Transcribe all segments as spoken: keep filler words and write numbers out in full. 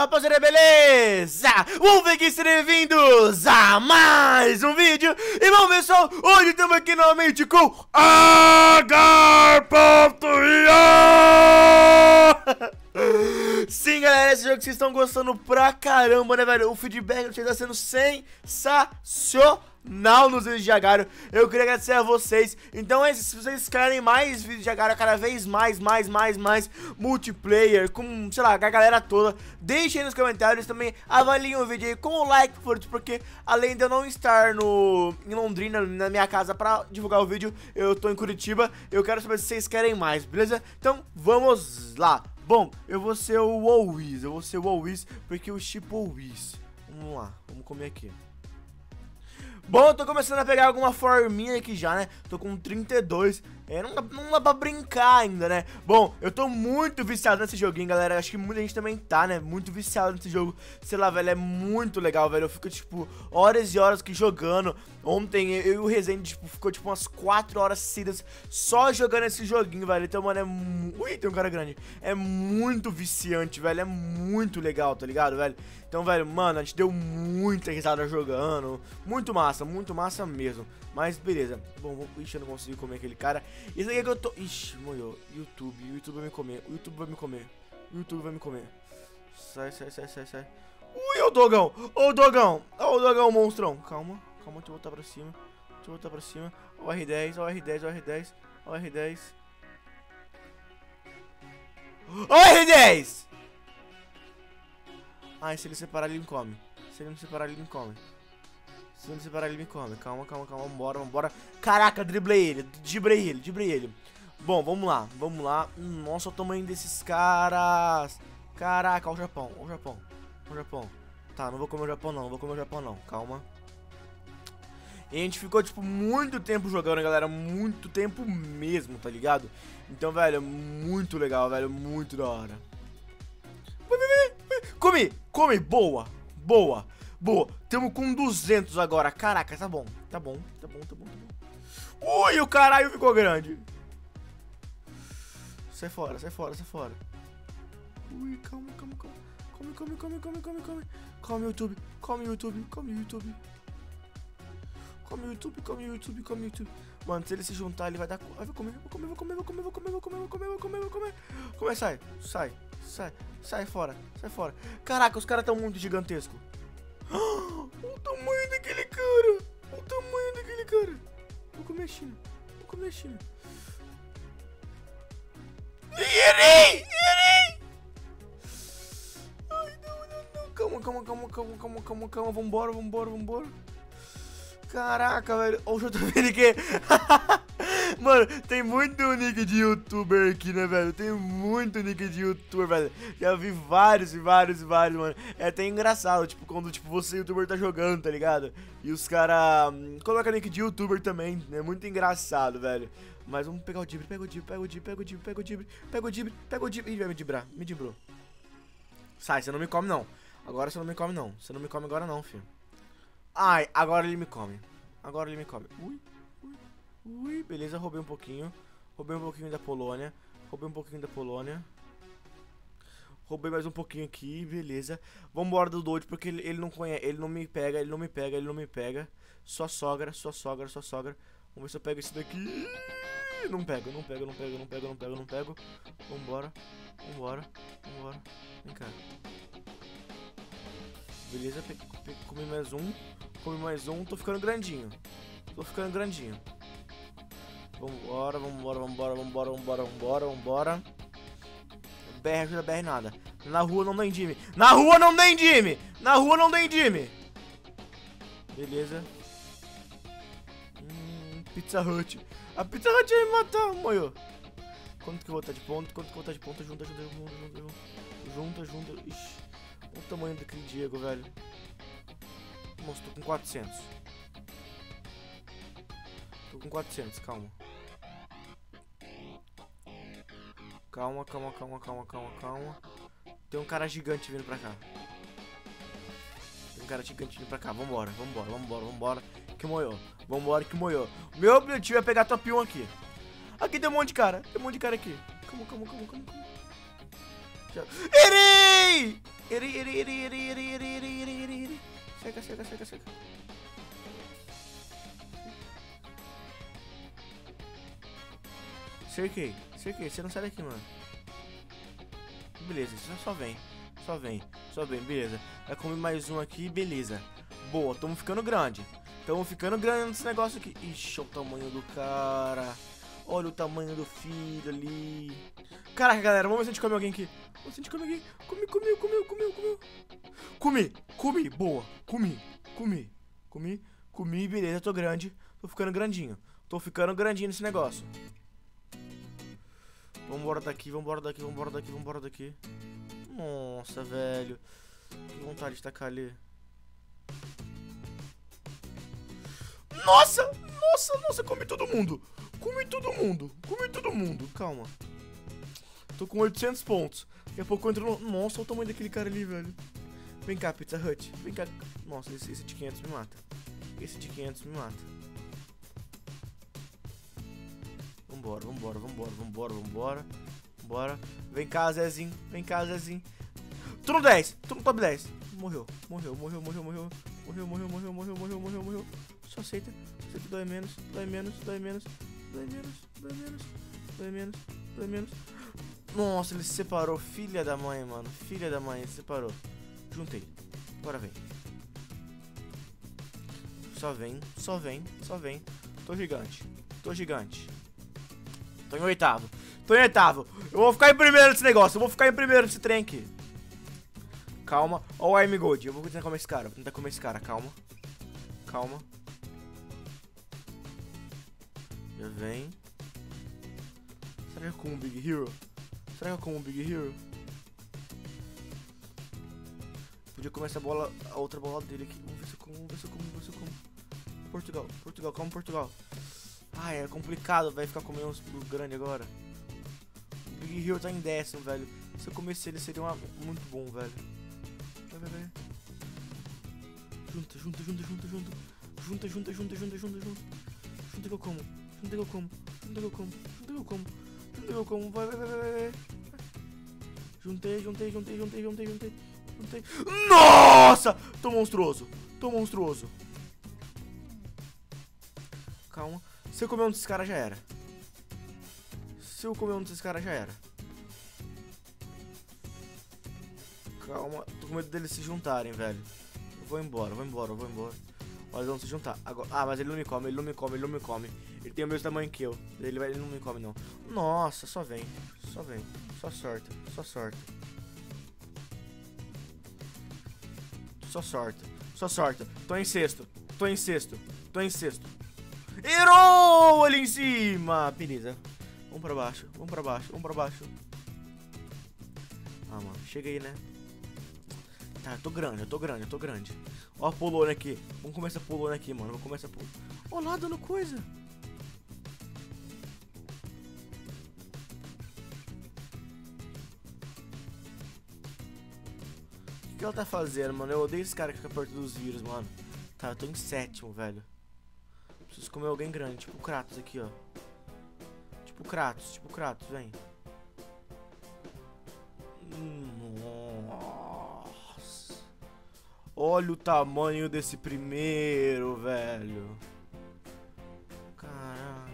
rapaziada, beleza? Vamos ver aqui, sejam bem-vindos a mais um vídeo. E bom, pessoal, hoje estamos aqui novamente com Agar.io. Sim, galera, esse jogo que vocês estão gostando pra caramba, né, velho? O feedback está sendo sensacional nos vídeos de Agar. Eu queria agradecer a vocês. Então, se vocês querem mais vídeos de Agar, cada vez mais, mais, mais, mais multiplayer, com, sei lá, a galera toda, deixem aí nos comentários. Também avaliem o vídeo aí com o like, porque além de eu não estar no, em Londrina, na minha casa pra divulgar o vídeo, eu tô em Curitiba. Eu quero saber se vocês querem mais, beleza? Então, vamos lá. Bom, eu vou ser o Always, eu vou ser o Always, porque eu chipo Always. Vamos lá, vamos comer aqui. Bom, eu tô começando a pegar alguma forminha aqui já, né? Tô com trinta e dois. É, não dá, não dá pra brincar ainda, né? Bom, eu tô muito viciado nesse joguinho, galera. Acho que muita gente também tá, né? Muito viciado nesse jogo. Sei lá, velho, é muito legal, velho. Eu fico, tipo, horas e horas aqui jogando. Ontem, eu e o Rezende, tipo, ficou, tipo, umas quatro horas seguidas só jogando esse joguinho, velho. Então, mano, é... Ui, tem um cara grande. É muito viciante, velho. É muito legal, tá ligado, velho? Então, velho, mano, a gente deu muita risada jogando. Muito massa, muito massa mesmo. Mas, beleza. Bom, vou... Ixi, eu não consegui comer aquele cara. Isso aqui é que eu tô... Ixi, molhou. YouTube, o YouTube vai me comer. O YouTube vai me comer. O YouTube vai me comer. Sai, sai, sai, sai, sai. Ui, ô Dogão. Ô Dogão. Ô Dogão, monstrão. Calma, calma, deixa eu voltar pra cima. Deixa eu voltar pra cima. Ó o R dez, ó o R dez, ó o R dez. Ó o R dez. Ó o R dez! Ai, se ele separar, ele me come. Se ele me separar, ele me come. Se ele me separar, ele me come. Calma, calma, calma. Vambora, vambora. Caraca, driblei ele. Driblei ele, driblei ele. Bom, vamos lá, vamos lá. Nossa, o tamanho desses caras. Caraca, olha o Japão, olha o Japão. Olha o Japão. Tá, não vou comer o Japão não, não vou comer o Japão não. Calma. E a gente ficou, tipo, muito tempo jogando, galera. Muito tempo mesmo, tá ligado? Então, velho, muito legal, velho. Muito da hora. Come, come, boa, boa, boa. Tamo com duzentos agora, caraca, tá bom, tá bom, tá bom, tá bom, tá bom. Ui, o caralho ficou grande. Sai fora, sai fora, sai fora. Ui, calma, calma, calma. Come, come, come, come, come, come. Come YouTube, come YouTube, come YouTube. Come YouTube, come YouTube, come YouTube. Mano, se ele se juntar, ele vai dar... Vai comer, vou comer, vou comer, vou comer, vou comer, vou comer, vou comer, vou comer, vou comer. Come, sai, sai, sai, sai fora, sai fora. Caraca, os caras estão muito gigantescos. O tamanho daquele cara. O tamanho daquele cara. Vou comer a China, vou comer a China. Errei, errei. Ai, não, não, não. Calma, calma, calma, calma, calma, calma, calma. Vambora, vambora, vambora. Caraca, velho. Olha o J V N Q. Mano, tem muito nick de youtuber aqui, né, velho? Tem muito nick de youtuber, velho. Já vi vários e vários e vários, mano. É até engraçado, tipo, quando tipo, você, youtuber, tá jogando, tá ligado? E os caras hum, colocam nick de youtuber também. É muito engraçado, velho. Mas vamos pegar o Dibre, pega o Dibre, pega o Dibre, pega o Dibre, pega o Dibre, pega o Dibre, pega o Dibre. Ih, vai me dibrar, me dibrou. Sai, você não me come, não. Agora você não me come, não. Você não me come agora, não, filho. Ai, agora ele me come. Agora ele me come. Ui, ui, ui. Beleza, roubei um pouquinho. Roubei um pouquinho da Polônia. Roubei um pouquinho da Polônia. Roubei mais um pouquinho aqui, beleza. Vambora do doido, porque ele, ele não conhece. Ele não me pega, ele não me pega, ele não me pega. Só sogra, só sogra, só sogra. Vamos ver se eu pego esse daqui. Não pego, não pego, não pego, não pego, não pego, não pego. Vambora, vambora, vambora. Vem cá. Beleza, comi mais um. Comi mais um, tô ficando grandinho. Tô ficando grandinho. Vambora, vambora, vambora, vambora, vambora, vambora, vambora. B R ajuda B R nada. Na rua não tem Jimmy. Na rua não tem Jimmy! Na rua não tem Jimmy! Beleza. Hum, Pizza Hut. A Pizza Hut vai me matar, moio. Quanto que eu vou estar de ponto? Quanto que eu vou estar de ponto? Junta, junta, junta, junta, junta, junta. Ixi. Olha o tamanho daquele Diego, velho. Nossa, tô com quatrocentos. Tô com quatrocentos, calma. Calma, calma, calma, calma, calma, calma. Tem um cara gigante vindo pra cá. Tem um cara gigante vindo pra cá. Vambora, vambora, vambora, vambora. Que moiou. Vambora, que moiou. Meu objetivo é pegar top um aqui. Aqui tem um monte de cara. Tem um monte de cara aqui. Calma, calma, calma, calma, calma. Já... Errei! Iri, iri, iri, iri, iri, iri, iri, iri, iri, iri. Cerca, cerca, cerca, cerca. Cerquei, cerquei. Você não sai daqui, mano. Beleza, só, só vem. Só vem, só vem, beleza. Vai comer mais um aqui, beleza. Boa, tamo ficando grande. Tamo ficando grande nesse negócio aqui. Ixi, olha o tamanho do cara. Olha o tamanho do filho ali. Caraca, galera, vamos ver se a gente come alguém aqui. Vamos ver se a gente come alguém. Comi, comeu, comeu, comeu, comeu. Comi, comi, boa. Comi, comi, comi, comi, beleza, tô grande. Tô ficando grandinho. Tô ficando grandinho nesse negócio. Vambora daqui, vambora daqui, vambora daqui, vambora daqui. Nossa, velho. Que vontade de tacar ali. Nossa, nossa, nossa, comi todo mundo. Comi todo mundo, comi todo mundo. Calma. Tô com oitocentos pontos. Daqui a pouco eu entro no... Nossa, olha o tamanho daquele cara ali, velho. Vem cá, Pizza Hut. Vem cá. Nossa, esse, esse de quinhentos me mata. Esse de quinhentos me mata. Vambora, vambora, vambora, vambora, vambora. Vambora. Vem cá, Zezinho. Vem cá, Zezinho. Tô no dez. Tô no top dez. Morreu. Morreu, morreu, morreu, morreu. Morreu, morreu, morreu, morreu, morreu, morreu, morreu. Só aceita. Só aceita. Dói menos. Dói menos. Dói menos. Dói menos. Dói menos. Dói menos. Dói menos. Nossa, ele se separou. Filha da mãe, mano. Filha da mãe. Se separou. Juntei. Agora vem. Só vem. Só vem. Só vem. Tô gigante. Tô gigante. Tô em oitavo. Tô em oitavo. Eu vou ficar em primeiro nesse negócio. Eu vou ficar em primeiro nesse trem aqui. Calma. Ó o Army Gold. Eu vou tentar comer esse cara. Vou tentar comer esse cara. Calma. Calma. Já vem. Será que eu como um Big Hero? Será que eu como um Big Hero? Podia comer essa bola, a outra bola dele aqui. Vamos ver se eu como, vamos ver se eu como, vamos ver se eu como. Portugal, Portugal, calma, Portugal. Ai, é complicado, vai ficar comendo uns grandes agora. O Big Hero tá em décimo, velho. Se eu comesse ele seria uma, muito bom, velho. Vai, vai, vai. Junta, junta, junta, junta, junta. Junta, junta, junta, junta, junta, junta. Junta que eu como. Junta que eu como. Junta que eu como. Junta que eu como. Junta que eu como. Vai, vai, vai, vai, vai. Juntei, juntei, juntei, juntei, juntei, juntei. Juntei. Nossa! Tô monstruoso. Tô monstruoso. Calma. Se eu comer um desses caras já era. Se eu comer um desses caras já era. Calma. Tô com medo deles se juntarem, velho. Eu vou embora, vou embora, vou embora. Olha, eles vão se juntar. Agora... Ah, mas ele não me come, ele não me come, ele não me come. Ele tem o mesmo tamanho que eu. Ele, vai... ele não me come, não. Nossa, só vem. Só vem. Só sorte. Só sorte. Só sorte. Só sorte. Tô em sexto. Tô em sexto. Tô em sexto. Errou ali em cima. Beleza. Vamos pra baixo. Vamos pra baixo. Vamos pra baixo. Ah, mano. Chega aí, né? Tá, eu tô grande, eu tô grande, eu tô grande. Ó a polona aqui. Vamos começar a polona aqui, mano. Vamos começar a polona. Ó lá, dando coisa. O que ela tá fazendo, mano? Eu odeio esse cara que fica perto dos vírus, mano. Tá, eu tô em sétimo, velho. Preciso comer alguém grande, tipo o Kratos aqui, ó. Tipo o Kratos, tipo o Kratos, vem. Nossa. Olha o tamanho desse primeiro, velho. Caraca.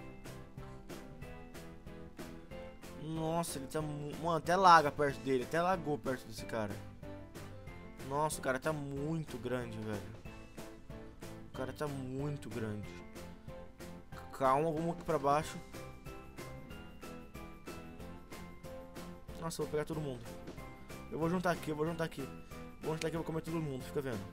Nossa, ele tá... Mano, até laga perto dele, até lagou perto desse cara. Nossa, o cara tá muito grande, velho. O cara tá muito grande. Calma, vamos aqui pra baixo. Nossa, eu vou pegar todo mundo. Eu vou juntar aqui, eu vou juntar aqui. Vou juntar aqui, eu vou comer todo mundo, fica vendo.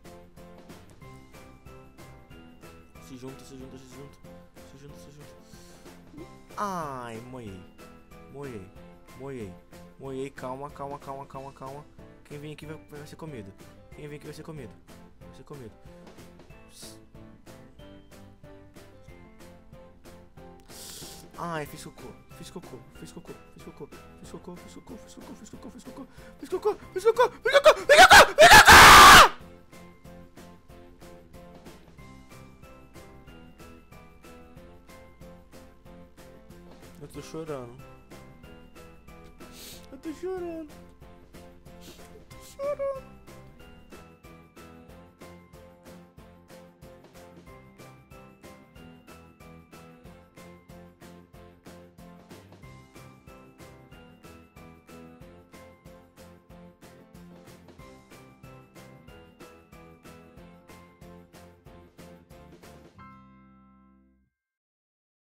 Se junta, se junta, se junta. Se junta, se junta. Ai, moiei. Moiei. Moiei. Moiei, calma, calma, calma, calma, calma. Quem vem aqui vai, vai ser comido. Quem vem aqui vai ser comido. Vai ser comido. Ai, fiz cocô, fiz cocô, fiz cocô, fiz cocô, fiz cocô, fiz cocô, fiz cocô, fiz cocô, fiz cocô, fiz cocô, fiz cocô, fiz cocô, fiz cocô, fiz cocô! Eu tô chorando. Eu tô chorando. Eu tô chorando. Falou!